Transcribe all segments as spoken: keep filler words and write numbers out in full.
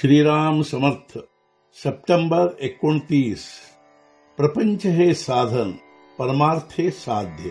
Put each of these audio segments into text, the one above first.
Shriram Samarth. September एकोणतीस. प्रपंच हे साधन, परमार्थ हे साध्य.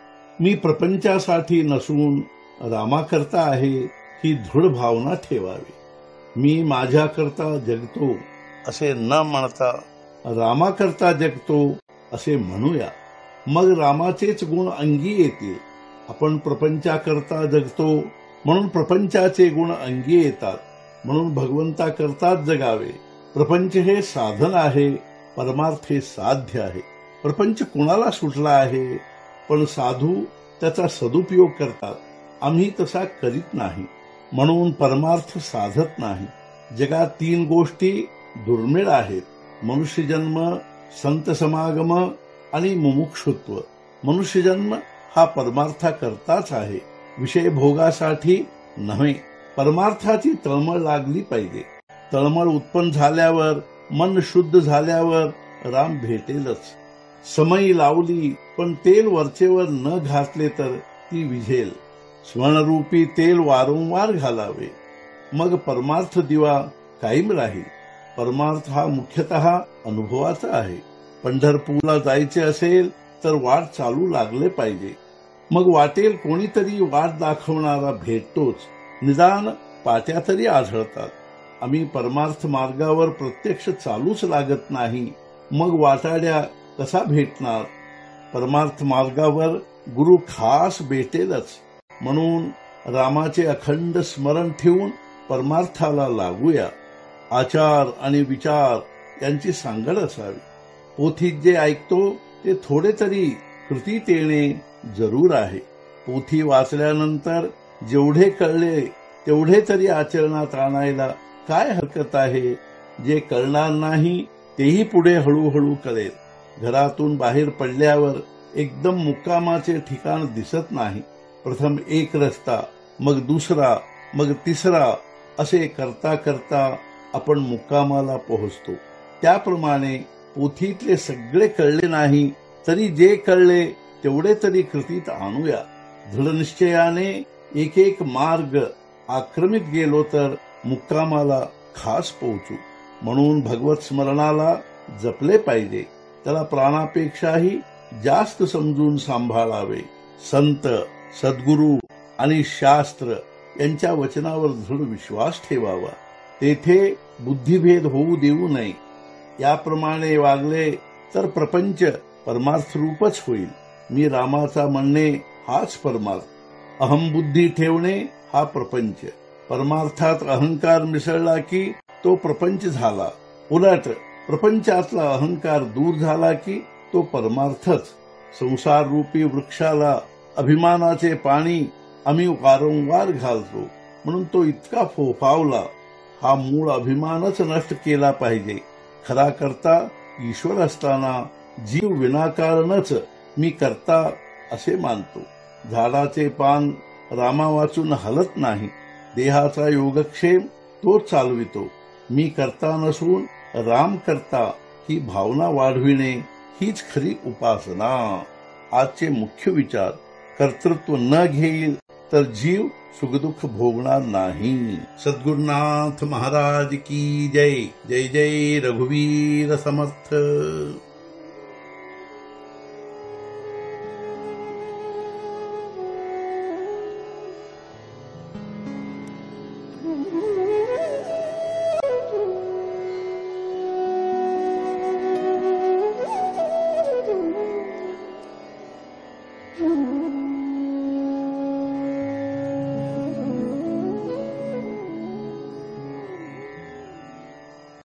मी प्रपंचासाठी नसून रामाकरता आहे ही दृढ भावना ठेवावी. मी माझ्याकरता जगतो असे न म्हणता रामाकरता जगतो असे म्हणूया. मग रामाचेच गुण अंगी येतील. आपण प्रपंचाकरता जगतो म्हणून प्रपंचाचे गुण अंगी येतात. म्हणून भगवंताकरताच जगावे. प्रपंच हे साधन आहे, परमार्थ हे साध्य आहे. प्रपंच कुणाला सुटला आहे, पण साधू त्याचा सदुपयोग करतात. आम्ही तसा करीत नाही, म्हणून परमार्थ साधत नाही. जगात तीन गोष्टी दुर्मिळ आहेत: मनुष्यजन्म, संत समागम आणि मुमुक्षुत्व. मनुष्यजन्म हा परमार्थाकरताच आहे, विषय भोगासाठी नव्हे. परमार्थाची तळमळ लागली पाहिजे. तळमळ उत्पन्न झाल्यावर, मन शुद्ध झाल्यावर राम भेटेलच. समई लावली पण तेल वरचेवर न घातले तर ती विझेल. स्वर्णरूपी तेल वारंवार घालावे, मग परमार्थ दिवा कायम राहील. परमार्थ हा मुख्यतः अनुभवाचा आहे. पंढरपूरला जायचे असेल तर वाट चालू लागले पाहिजे. मग वाटेल कोणीतरी वाट दाखवणारा भेटतोच, निदान पाट्या तरी आढळतात. आम्ही परमार्थ मार्गावर प्रत्यक्ष चालूच लागत नाही, मग वाटाड्या कसा भेटणार? परमार्थ मार्गावर गुरु खास भेटेलच. म्हणून रामाचे अखंड स्मरण ठेवून परमार्थाला लागूया. आचार आणि विचार यांची सांगड असावी. पोथीत जे ऐकतो ते थोडे तरी कृतीत येणे जरूर आहे. पोथी वाचल्यानंतर जेवढे कळले तेवढे तरी आचरणात आणायला काय हरकत आहे? जे कळणार नाही तेही पुढे हळूहळू कळेल. घरातून बाहेर पडल्यावर एकदम मुक्कामाचे ठिकाण दिसत नाही. प्रथम एक रस्ता, मग दुसरा, मग तिसरा असे करता करता आपण मुक्कामाला पोहोचतो. त्याप्रमाणे पोथीतले सगळे कळले नाही तरी जे कळले तेवढे तरी कृतीत आणूया. दृढनिश्चयाने एक एक मार्ग आक्रमित गेलो तर मुक्कामाला खास पोहोचू. म्हणून भगवत स्मरणाला जपले पाहिजे. त्याला प्राणापेक्षाही जास्त समजून सांभाळावे. संत, सद्गुरू आणि शास्त्र यांच्या वचनावर दृढ विश्वास ठेवावा. तेथे बुद्धिभेद होऊ देऊ नये. याप्रमाणे वागले तर प्रपंच परमार्थ रूपच होईल. मी रामाचा म्हणणे हाच परमार्थ. अहंबुद्धी ठेवणे हा प्रपंच. परमार्थात अहंकार मिसळला की तो प्रपंच झाला. उलट प्रपंचातला अहंकार दूर झाला की तो परमार्थच. संसार रूपी वृक्षाला अभिमानाचे पाणी आम्ही वारंवार घालतो, म्हणून तो इतका फोफावला. हा मूळ अभिमानच नष्ट केला पाहिजे. खरा करता ईश्वर असताना जीव विनाकारणच मी करता असे मानतो. झाडाचे पान रामा वाचून हलत नाही. देहाचा योगक्षेम तो चालवितो. मी करता नसून राम करता ही भावना वाढविणे हीच खरी उपासना. आजचे मुख्य विचार: कर्तृत्व न घेईल तर जीव सुखदुःख भोगणार नाही. सद्गुरुनाथ महाराज की जय. जय जय रघुवीर समर्थ.